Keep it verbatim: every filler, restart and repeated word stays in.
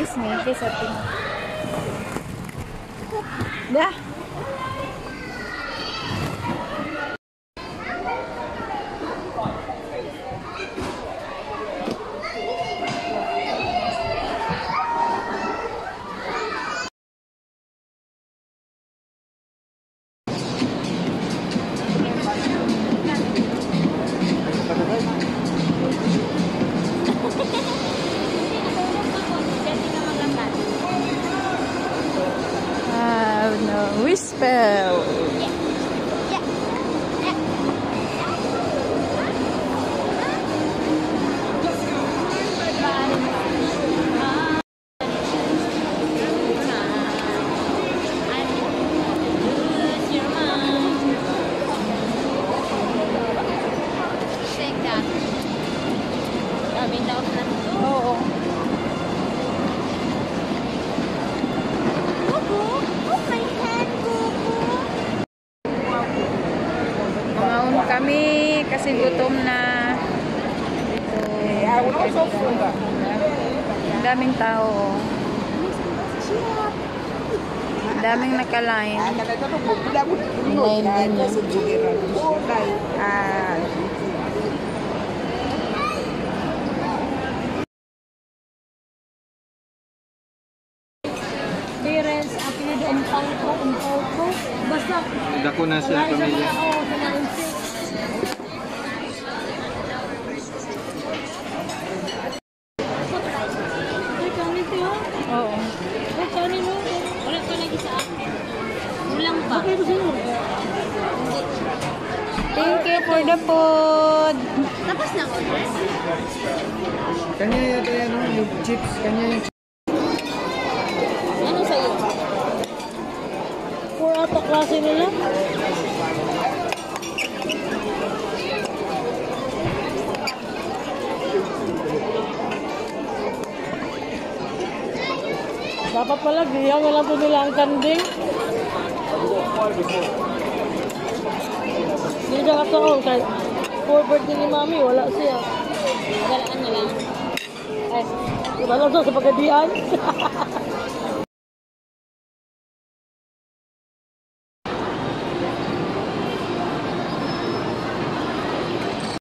Kiss me. Kiss at me. Dah. Whisper. Oo. Kami kasi gutom na. Ito. Daming tao. Daming naka-line. Line din yun. Parents, apelido umpaw ko, umpaw ko. Basta. Dako na siya pamilya. Oo. Wala ko lagi sa akin. Ulang pa. Thank you for the food. Tapos na order? Kanya yata yan, yung chips. Kanya yung chips. Ano sa'yo? Puro ata klase nila? Dapat pala, diyan na lang po nila ang kanding. Hindi siya kataon. Kahit for birthday ni Mami, wala siya. Galaan na lang. Ay, wala siya sa pagkadian.